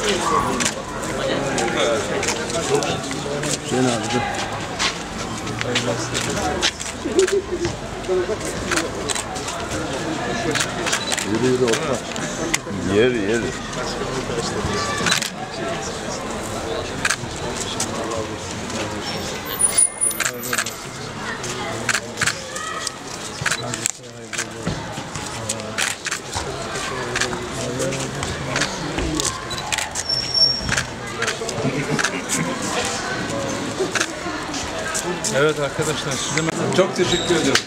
Hüseyin abi dur. Yürü yürü orta. Yer. Evet arkadaşlar, size çok teşekkür ederim.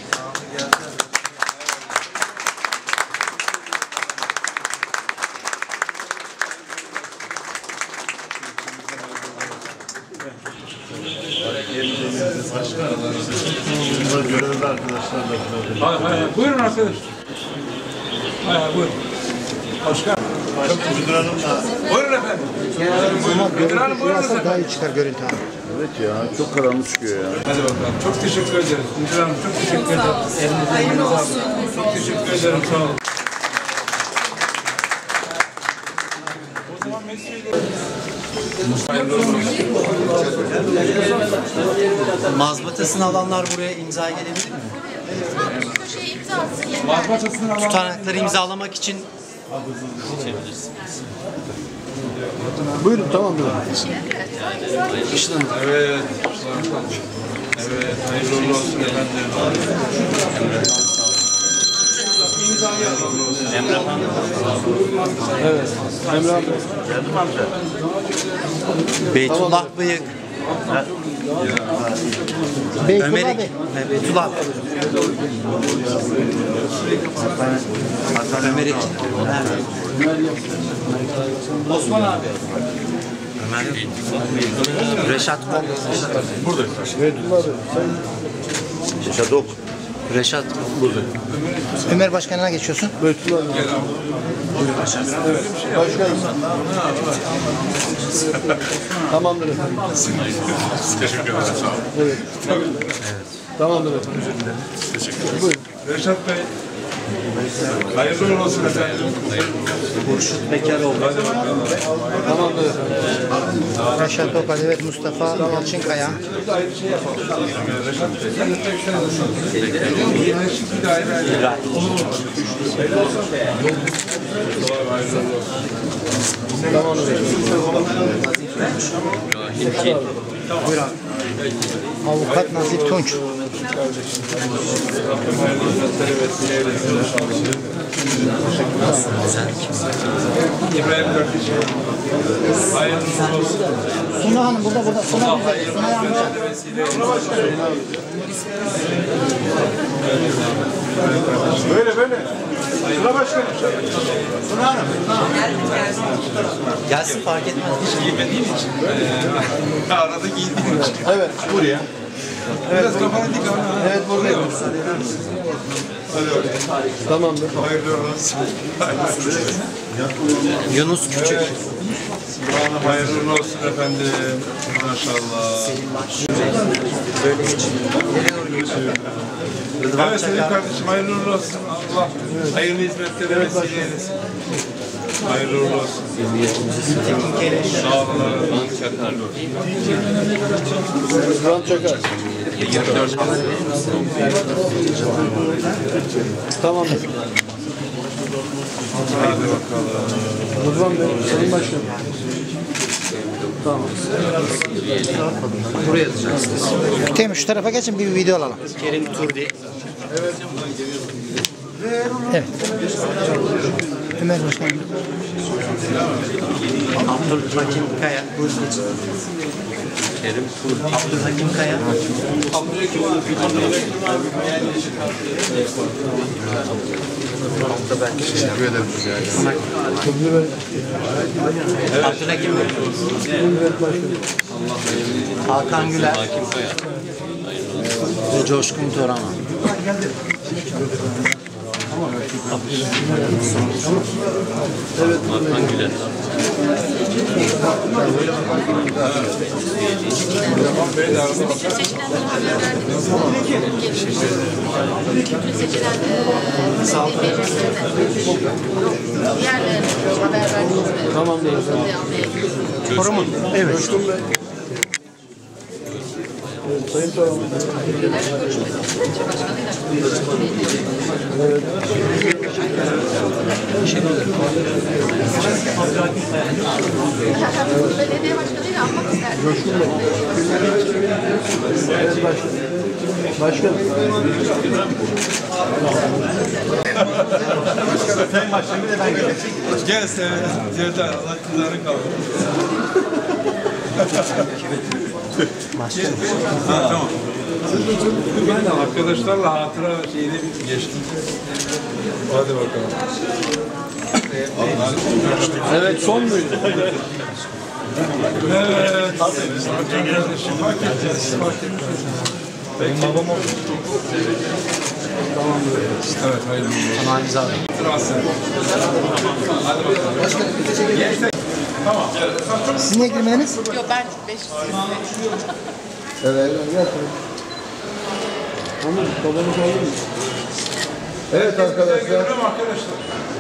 Görevli arkadaşlar da. Buyurun arkadaşlar. Buyurun. Başkan. Müdür Hanım da. Buyurun efendim. Müdür Hanım buyurun efendim. Daha iyi çıkar görüntü abi. Evet ya çok karanlık çıkıyor ya. Hadi bakalım. Çok teşekkür ederiz. Müdür Hanım çok teşekkür ederim. Elinize sağlık. Çok teşekkür ederim. Sağ olun. O zaman Mazbatasını alanlar buraya imza gelebilir mi? Mazbatasını alan. Tutanakları imzalamak için Buyurun tamam mı? Evet. Evet. Hayırlı uğurlu olsun efendim. Emre abi. Evet. Emre abi. Geldim amca. Beytullah Bıyık. Ömer Beytullah abi. Ömer Ekin. Osman abi. Reşat Kol. Burada. Beytullah abi. Reşat Ok. Reşat burada. Ömer Başkanı'na geçiyorsun. Beytullah abi. Başkanım. Tamamdır efendim. Teşekkür ederim. Sağ olun. Evet. Tamamdır efendim. Teşekkür ederim. Buyurun. Reşat Bey. Hayırlı uğurlu olsun efendim. Burşut Bekaroğlu. Tamamdır efendim. Reşat Topal ve Mustafa Yalçınkaya. Burada ayrı şey yapalım. Reşat Bey. Sen de bir de ayrı ayrı. Hayırlı olsun. Tamamdır efendim. Buyur abi. Avukat Nazif Tunç. İbrahim kardeşim. Hayırlı olsun. Suna Hanım burada. Suna Hanım. Böyle. Sıra başkanım. Suna Hanım. Gelsin fark etmez. Giymediğim için. Arada giydiğim için. Evet buraya. Biraz kafanı dik ama. Evet buradayım. Tamamdır. Hayırlı olsun. Yunus Küçük. Hayırlı olsun efendim. Maşallah. Böyle geçin. Nereye doğru geçiyor? Rıdvan Evet Selim Çakar. kardeşim hayırlı uğurlu olsun. Allah hayırlı hizmetlere vesile eylesin. Hayırlı uğurlu olsun. Tekin Keleş. Sağ olun. Rıdvan Çakar. Tamamdır. Haydi bakalım. Rıdvan Bey, Sayın Başkanım. Tamam. Buraya yazacaksınız. Temur şu tarafa geçin bir video alalım. Kerim Turdi. Evet. Ömer Başkanım. Abdülhakim Kaya. Kerim Turdi. Abdülhakim Kaya. Teşekkür ederim. Abdülhakim Bey. Hakan Güler. Ve Coşkun Toraman. Evet. Hakan Güler. Seçilen diğer haber verdiğiniz Tamam değil. Çorumun. Evet. Sayın Çorum. Belediye başkanıyla almak isterdim. Evet başkanım. Başkanım. Gel sen. Cevdet Allah kızlarını kaldır. Ha, tamam. Ben de arkadaşlarla hatıra şeyini geçtim. Hadi bakalım. Evet son muydu? Evet. Fark edeceğiz. Benim babam oldu. Evet, hayırlı olsun. Sana imza. Hadi bakalım. Sizin ne girmeniz? Yok ben 500. Evet, gel. Onu babamız oldu mu? Evet arkadaşlar. Görüyorum arkadaşlar.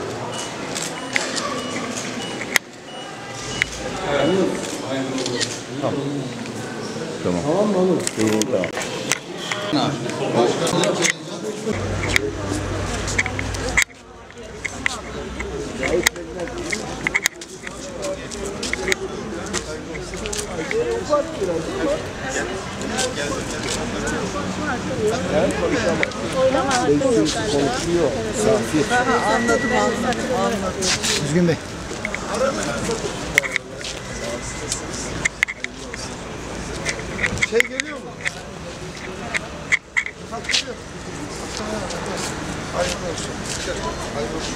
Tamam mı oğlum? Düzgün Bey. Şey geliyor mu? Hayırlı olsun. Hayırlı olsun.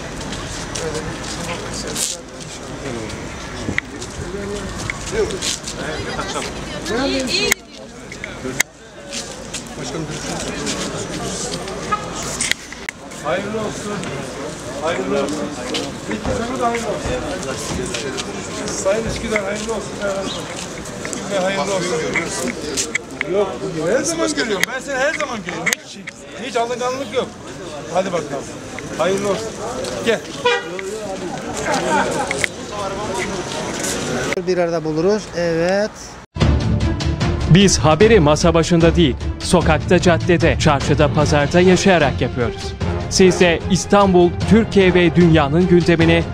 Hayırlı olsun. Hayırlı olsun. Bitti de hayırlı olsun. Sayın Üsküdar hayırlı olsun. Üsküdar Bey hayırlı olsun. Yok, her zaman geliyorum. Ben seni her zaman geliyorum. Hiç alınganlık yok. Hadi bakalım. Hayırlı olsun. Gel. Bir arada buluruz. Evet. Biz haberi masa başında değil, sokakta, caddede, çarşıda, pazarda yaşayarak yapıyoruz. Siz de İstanbul, Türkiye ve dünyanın gündemini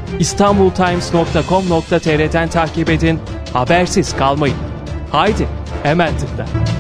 istanbultimes.com.tr'den takip edin, habersiz kalmayın. Haydi, hemen tıkla.